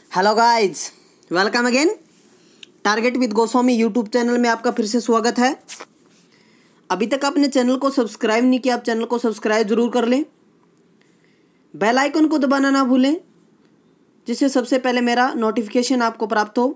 Hello guys, welcome again. Target with Goswami YouTube channel में आपका फिर से स्वागत है। अभी तक आपने चैनल को सब्सक्राइब नहीं किया, आप चैनल को सब्सक्राइब जरूर कर लें। बेल आइकन को दबाना ना भूलें, जिससे सबसे पहले मेरा नोटिफिकेशन आपको प्राप्त हो।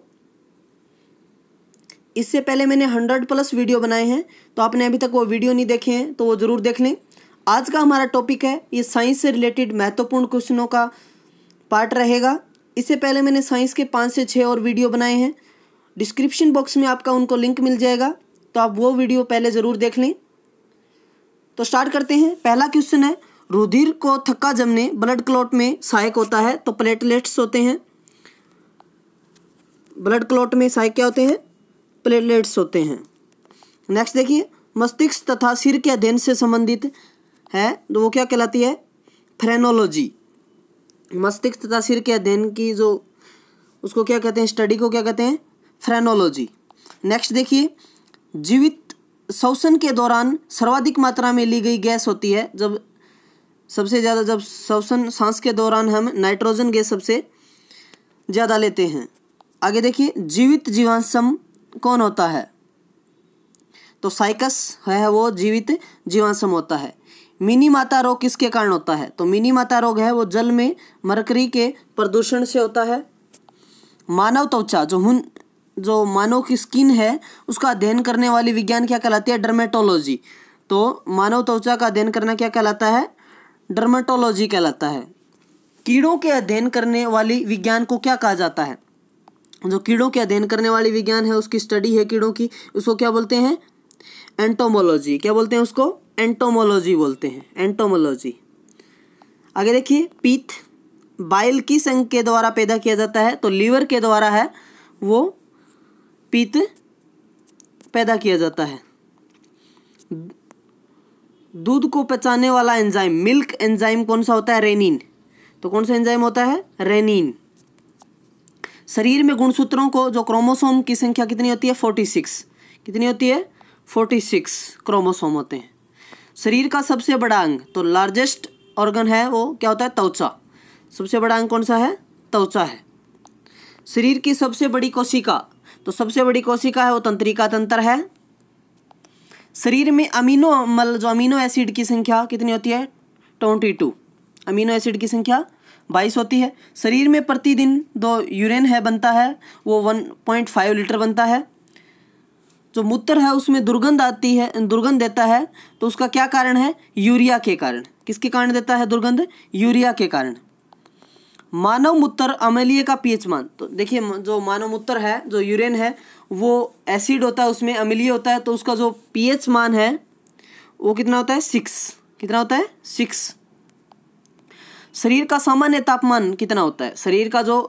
इससे पहले मैंने 100+ वीडियो बनाए हैं, तो आपने अभी तक वो वीडियो नहीं देखे हैं तो वो ज़रूर देख लें। आज का हमारा टॉपिक है, ये साइंस से रिलेटेड महत्वपूर्ण क्वेश्चनों का पार्ट रहेगा। इससे पहले मैंने साइंस के 5 से 6 और वीडियो बनाए हैं। डिस्क्रिप्शन बॉक्स में आपका उनको लिंक मिल जाएगा, तो आप वो वीडियो पहले ज़रूर देख लें। तो स्टार्ट करते हैं। पहला क्वेश्चन है, रुधिर को थक्का जमने ब्लड क्लॉट में सहायक होता है तो प्लेटलेट्स होते हैं। ब्लड क्लॉट में सहायक क्या होते हैं? प्लेटलेट्स होते हैं। नेक्स्ट देखिए, मस्तिष्क तथा सिर के अध्ययन से संबंधित है तो वो क्या कहलाती है? फ्रेनोलॉजी। मस्तिष्क तथा सिर के अध्ययन की जो उसको क्या कहते हैं? स्टडी को क्या कहते हैं? फ्रेनोलॉजी। नेक्स्ट देखिए, जीवित श्वसन के दौरान सर्वाधिक मात्रा में ली गई गैस होती है। जब सबसे ज़्यादा जब श्वसन सांस के दौरान हम नाइट्रोजन गैस सबसे ज़्यादा लेते हैं। आगे देखिए, जीवित जीवाश्म कौन होता है? तो साइकस है वो जीवित जीवाश्म होता है। मिनी माता रोग किसके कारण होता है? तो मिनी माता रोग है वो जल में मरकरी के प्रदूषण से होता है। मानव त्वचा जो मानव की स्किन है उसका अध्ययन करने वाली विज्ञान क्या कहलाती है? डर्मेटोलॉजी। तो मानव त्वचा का अध्ययन करना क्या कहलाता है? डर्मेटोलॉजी कहलाता है। कीड़ों के अध्ययन करने वाली विज्ञान को क्या कहा जाता है? जो कीड़ों के अध्ययन करने वाली विज्ञान है, उसकी स्टडी है कीड़ों की, उसको क्या बोलते हैं? एंटोमोलॉजी। क्या बोलते हैं उसको? एंटोमोलॉजी बोलते हैं, एंटोमोलॉजी। आगे देखिए, पित्त बाइल किस अंग के द्वारा पैदा किया जाता है? तो लीवर के द्वारा है वो पित्त पैदा किया जाता है। दूध को पचाने वाला एंजाइम, मिल्क एंजाइम कौन सा होता है? रेनिन। तो कौन सा एंजाइम होता है? रेनिन। शरीर में गुणसूत्रों को जो क्रोमोसोम की संख्या कितनी होती है? 46। कितनी होती है? 46 क्रोमोसोम होते हैं। शरीर का सबसे बड़ा अंग, तो लार्जेस्ट ऑर्गन है वो क्या होता है? त्वचा। सबसे बड़ा अंग कौन सा है? त्वचा है। शरीर की सबसे बड़ी कोशिका, तो सबसे बड़ी कोशिका है वो तंत्रिका तंत्र है। शरीर में अमीनो एसिड की संख्या कितनी होती है? 22। अमीनो एसिड की संख्या 22 होती है। शरीर में प्रतिदिन जो यूरिन है बनता है वो 1.5 लीटर बनता है। जो मूत्र है उसमें दुर्गंध आती है, दुर्गंध देता है, तो उसका क्या कारण है? यूरिया के कारण। किसके कारण देता है दुर्गंध? यूरिया के कारण। मानव मूत्र अम्लीय का पीएच मान, तो देखिए जो मानव मूत्र है, जो यूरिन है वो एसिड होता है, उसमें अम्लीय होता है, तो उसका जो पीएच मान है वो कितना होता है? 6। कितना होता है? 6। शरीर का सामान्य तापमान कितना होता है? शरीर का जो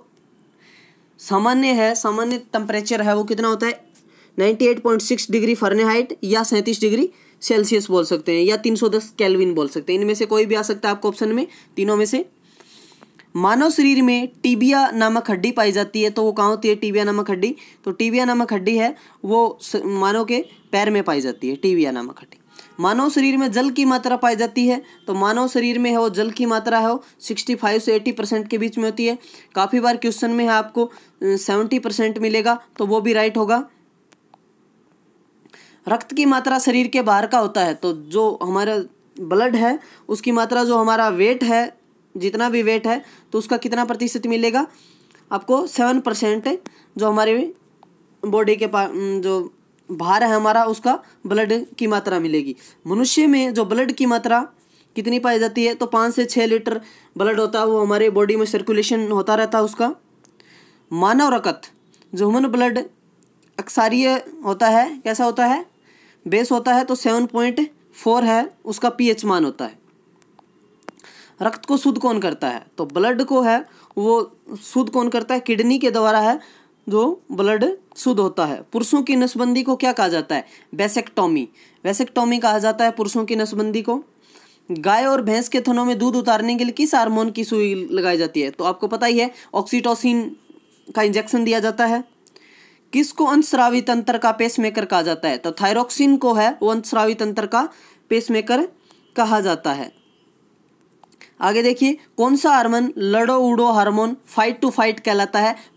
सामान्य टेम्परेचर है वो कितना होता है? 98.6 डिग्री फ़ारेनहाइट या 37 डिग्री सेल्सियस बोल सकते हैं, या 310 केल्विन बोल सकते हैं। इनमें से कोई भी आ सकता है आपको ऑप्शन में, तीनों में से। मानव शरीर में टीबिया नामक हड्डी पाई जाती है, तो वो कहाँ होती है? टीबिया नामक हड्डी। तो टीबिया नामक हड्डी है वो मानव के पैर में पाई जाती है, टीबिया नामक हड्डी। मानव शरीर में जल की मात्रा पाई जाती है, तो मानव शरीर में है वो जल की मात्रा है वो 65 से 80% के बीच में होती है। काफ़ी बार क्वेश्चन में है आपको 70% मिलेगा, तो वो भी राइट होगा। रक्त की मात्रा शरीर के बाहर का होता है, तो जो हमारा ब्लड है उसकी मात्रा, जो हमारा वेट है, जितना भी वेट है, तो उसका कितना प्रतिशत मिलेगा आपको? 7% जो हमारे बॉडी के जो भार है हमारा, उसका ब्लड की मात्रा मिलेगी। मनुष्य में जो ब्लड की मात्रा कितनी पाई जाती है? तो 5 से 6 लीटर ब्लड होता है, वो हमारे बॉडी में सर्कुलेशन होता रहता है उसका। मानव रक्त जो ह्यूमन ब्लड अक्षारीय होता है, कैसा होता है? बेस होता है, तो 7.4 है उसका पीएच मान होता है। रक्त को शुद्ध कौन करता है? तो ब्लड को है वो शुद्ध कौन करता है? किडनी के द्वारा है जो ब्लड शुद्ध होता है। पुरुषों की नसबंदी को क्या कहा जाता है? वैसेक्टोमी। वैसेक्टोमी कहा जाता है पुरुषों की नसबंदी को। गाय और भैंस के थनों में दूध उतारने के लिए किस हार्मोन की सुई लगाई जाती है? तो आपको पता ही है, ऑक्सीटोसिन का इंजेक्शन दिया जाता है। किसको अंतस्रावी तंत्र का पेसमेकर कहा जाता है? तो थायरोक्सिन को है वो अंतस्रावी तंत्र का पेसमेकर कहा जाता है। आगे देखिए, कौन सा हार्मोन लड़ो उड़ो हार्मोन फाइट टू फाइट कहलाता है? तो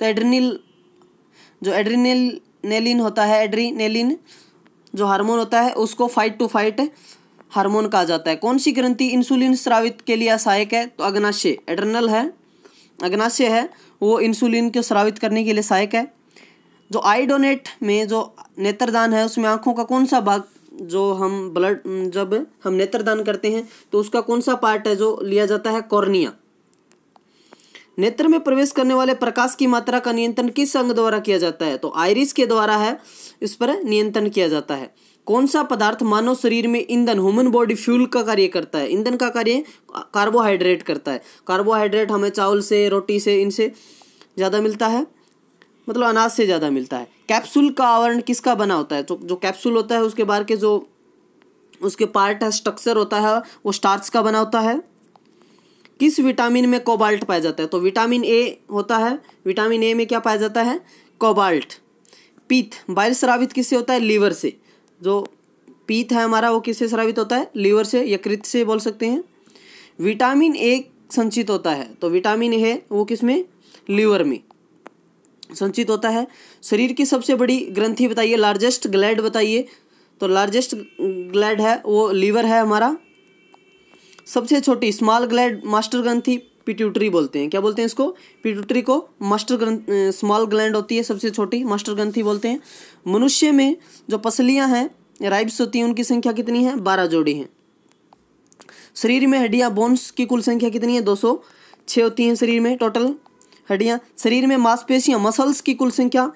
एड्रीनेलिन होता है, एड्रीनेलिन जो हार्मोन होता है उसको फाइट टू फाइट हार्मोन कहा जाता है। कौन सी ग्रंथि इंसुलिन स्रावित के लिए सहायक है? तो अग्नाशय, एड्रेनल है, अग्नाशय है, वो इंसुलिन को स्रावित करने के लिए सहायक है। जो आई डोनेट में जो नेत्रदान है उसमें आँखों का कौन सा भाग, जो हम जब हम नेत्रदान करते हैं तो उसका कौन सा पार्ट है जो लिया जाता है? कॉर्निया। नेत्र में प्रवेश करने वाले प्रकाश की मात्रा का नियंत्रण किस अंग द्वारा किया जाता है? तो आइरिस के द्वारा है, इस पर नियंत्रण किया जाता है। कौन सा पदार्थ मानव शरीर में ईंधन, ह्यूमन बॉडी फ्यूल का कार्य करता है? ईंधन का कार्य कार्बोहाइड्रेट करता है। कार्बोहाइड्रेट हमें चावल से, रोटी से, इनसे ज़्यादा मिलता है, मतलब अनाज से ज़्यादा मिलता है। कैप्सूल का आवरण किसका बना होता है? तो जो कैप्सूल होता है उसके बाहर के जो उसके पार्ट है, स्ट्रक्चर होता है, वो स्टार्च का बना होता है। किस विटामिन में कोबाल्ट पाया जाता है? तो विटामिन ए होता है। विटामिन ए में क्या पाया जाता है? कोबाल्ट। पीत बाइल स्रावित किससे होता है? लीवर से। जो पीत है हमारा वो किससे स्रावित होता है? लीवर से, यकृत से बोल सकते हैं। विटामिन ए संचित होता है, तो विटामिन ए है वो किसमें? लीवर में संचित होता है। शरीर की सबसे बड़ी ग्रंथि बताइए, लार्जेस्ट ग्लैंड बताइए। तो लार्जेस्ट ग्लैंड है वो लीवर है हमारा। सबसे छोटी स्मॉल ग्लैंड मास्टर ग्रंथि पिट्यूटरी बोलते हैं। क्या बोलते हैं इसको? पिट्यूटरी को मास्टर स्मॉल ग्लैंड होती है, सबसे छोटी मास्टर ग्रंथि बोलते हैं। मनुष्य में जो पसलियां हैं, राइब्स होती हैं, उनकी संख्या कितनी है? 12 जोड़ी हैं। शरीर में हड्डियां, बोन्स की कुल संख्या कितनी है? 206 होती हैं शरीर में टोटल हड्डियां। शरीर में मांसपेशियां, मसल्स की कुल संख्या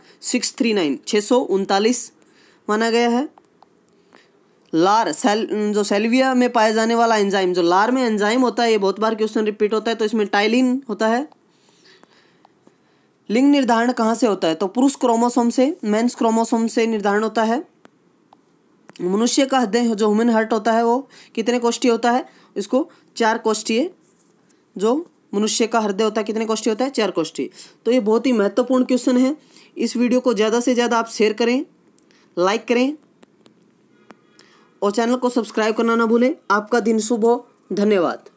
639 माना गया है। लार जो सेल्विया में पाया जाने वाला एंजाइम, जो लार में एंजाइम होता है, ये बहुत बार क्वेश्चन रिपीट होता है, तो इसमें टाइलिन होता है। लिंग निर्धारण कहाँ से होता है? तो पुरुष क्रोमोसोम से, मेंस क्रोमोसोम से निर्धारण होता है। मनुष्य का हृदय जो ह्यूमन हार्ट होता है वो कितने कोष्ठीय होता है? इसको 4 कोष्ठीय। जो मनुष्य का हृदय होता है कितने कोष्ठीय होता है? 4 कोष्ठीय। तो ये बहुत ही महत्वपूर्ण क्वेश्चन है। इस वीडियो को ज़्यादा से ज़्यादा आप शेयर करें, लाइक करें और चैनल को सब्सक्राइब करना ना भूलें। आपका दिन शुभ हो। धन्यवाद।